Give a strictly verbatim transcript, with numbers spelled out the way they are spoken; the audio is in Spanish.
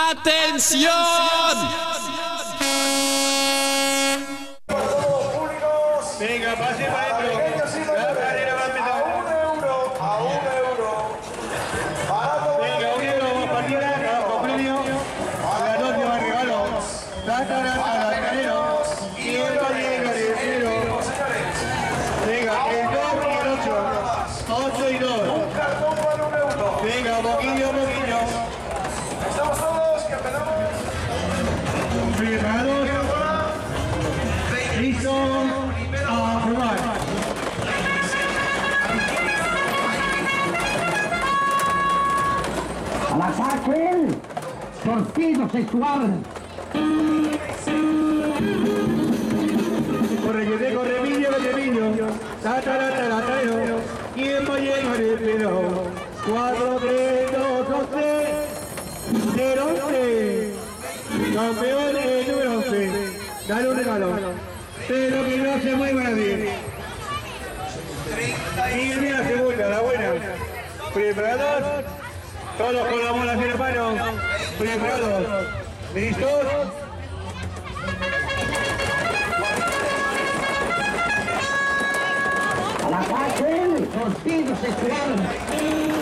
¡Atención! Venga, pase para adentro. La cadera va a empezar. A un euro, a un euro. Venga, un euro, partida, con premio. La noche va regalo. Tatarataranero. Y el llega el primero. Venga, el dos y el ocho. ocho y dos. Un cartón para un euro. Venga, poquillo, poquillo. Estamos todos, que empezamos. Preparados. Listo. A jugar. ¡Al ataque! ¡Torcido sexual! Corre, que te corre, Emilio, que te Emilio. Tatarataranero. Tiempo llega el primero. cuatro, tres, dos, once. cero, once. Campeón el número once. Dale un regalo. Pero que no se mueva nadie. Y mira la segunda, la buena. ¿Preparados? Todos con la bola en la mano. ¿Preparados? ¿Listos? ¡Al ataque! ¡Torcido sexual!